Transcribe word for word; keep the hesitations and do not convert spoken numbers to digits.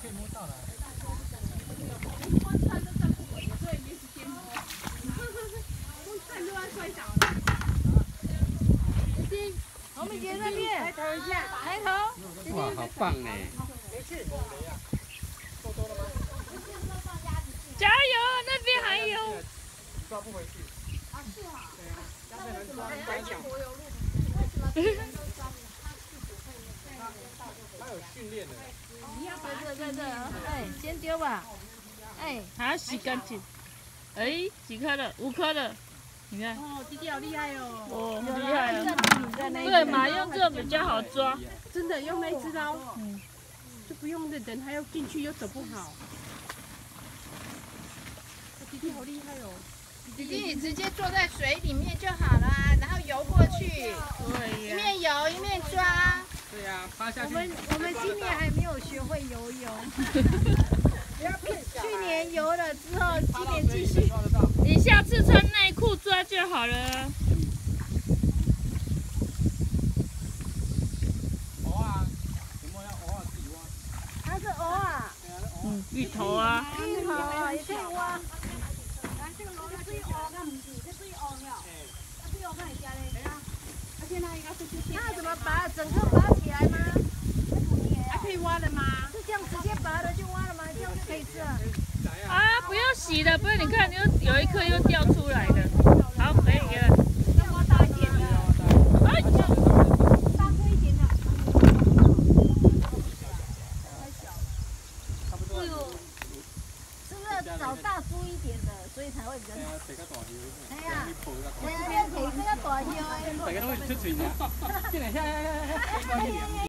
可以摸到了。 光看都照顾我，所以没时间摸。光看就要摔倒了。弟弟，红米姐那边，抬头一下，抬头。 哇，好棒呢！ 没事。够多了吗？ 加油，那边还有。 抓不回去。 啊，是啊。 对啊，要被人抓， 还讲柏油路。 他有训练的。 对对对对，哎，先丢吧。哎，还要洗干净。哎，几颗了？五颗了。你看。 哦，弟弟好厉害哦。 哦，很厉害哦。对嘛，用这比较好抓。 真的用那一只刀，嗯，就不用的等他要进去又走不好。弟弟好厉害哦。 弟弟，你直接坐在水里面就好了，然后游过去， 对一面游一面抓。 对呀，趴下去。 我们我们今年还没有学会游泳，去年游了之后，今年继续。 你下次穿内裤抓就好了。 藕啊，有没有要藕啊自己挖？ 还是藕啊？ 嗯，芋头啊。 芋头啊也可以挖。那怎么拔？整个拔起来吗？ 还可以挖的吗？ 是这样直接拔了就挖了吗？这样就可以吃了。 啊，不要洗的，不然你看，又有一颗又掉出来的。好，可以了。 要挖大一点的。 哎， 大颗一点的。 差不多。 是不是找大猪一点的，所以才会比较？哎呀，哎呀，这个大条的。 大家都会出嘴呢。进来，下下下下。